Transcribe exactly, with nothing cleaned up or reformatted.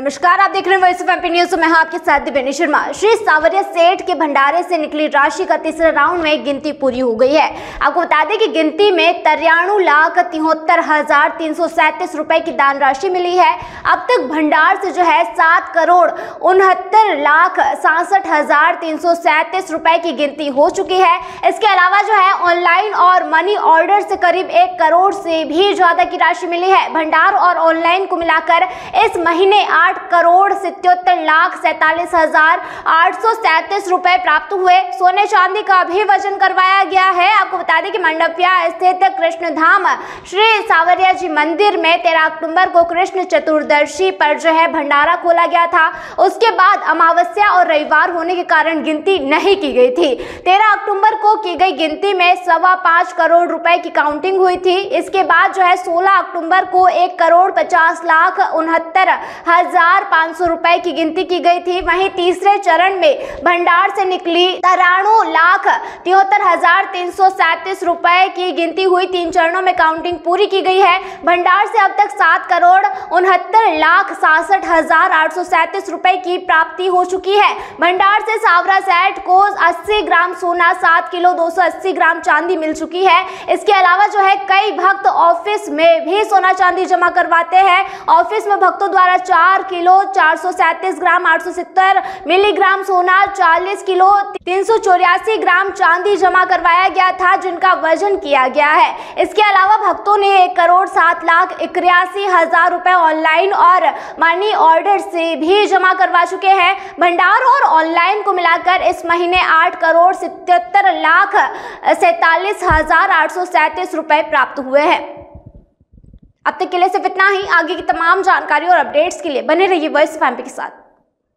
नमस्कार, आप देख रहे हैं वॉइस ऑफ एमपी न्यूज। मैं हूं आपके साथ दिव्या शर्मा। श्री सावरिया सेठ के भंडारे से निकली राशि का तीसरे राउंड में गिनती पूरी हो गई है। आपको बता दें कि गिनती में तिरानवे लाख तिहत्तर हजार तीन सौ सैंतीस रुपए की दान राशि मिली है। अब तक भंडार से जो है सात करोड़ उनहत्तर लाख सड़सठ हजार तीन सौ सैंतीस रुपए की गिनती हो चुकी है। इसके अलावा जो है ऑनलाइन और मनी ऑर्डर से करीब एक करोड़ से भी ज्यादा की राशि मिली है। भंडार और ऑनलाइन को मिलाकर इस महीने आठ करोड़ सत्तर लाख सैतालीस हजार आठ सौ सैंतीस रुपए प्राप्त हुए। सोने चांदी का भी वजन करवाया गया है। आपको बता दें कि मंडपिया स्थित कृष्ण धाम श्री सावरिया जी मंदिर में तेरह अक्टूबर को कृष्ण चतुर्दशी पर जो है भंडारा खोला गया था। उसके बाद अमावस्या और रविवार होने के कारण गिनती नहीं की गई थी। तेरह अक्टूबर को की गई गिनती में सवा पांच करोड़ रुपए की काउंटिंग हुई थी। इसके बाद जो है सोलह अक्टूबर को एक करोड़ पचास लाख उनहत्तर हजार पांच सौ रुपए की गिनती की गई थी। वहीं तीसरे चरण में भंडार से निकली तिरानवे लाख तिहत्तर हजार तीन सौ सैंतीस रुपए की गिनती हुई। तीन चरणों में काउंटिंग पूरी की गई है। भंडार से अब तक सात करोड़ उनहत्तर लाख सड़सठ हजार आठ सौ सैंतीस रुपए की प्राप्ति हो चुकी है। भंडार से सावरा सेठ को अस्सी ग्राम सोना, सात किलो दो सौ अस्सी ग्राम चांदी मिल चुकी है। इसके अलावा जो है कई भक्त ऑफिस में भी सोना चांदी जमा करवाते हैं। ऑफिस में भक्तों द्वारा चार किलो चार सौ सैंतीस ग्राम आठ सौ सत्तर मिलीग्राम सोना, चालीस किलो तीन सौ चौरासी ग्राम चांदी जमा करवाया गया था, जिनका वजन किया गया है। इसके अलावा भक्तों ने एक करोड़ सात लाख इक्यासी हजार रुपए ऑनलाइन और मनी ऑर्डर से भी जमा करवा चुके हैं। भंडार और ऑनलाइन को मिलाकर इस महीने आठ करोड़ सत्तर लाख सैतालीस हजार आठ सौ सैंतीस रुपए प्राप्त हुए हैं। अब तक के लिए सिर्फ इतना ही। आगे की तमाम जानकारी और अपडेट्स के लिए बने रहिए वॉइस ऑफ एमपी के साथ।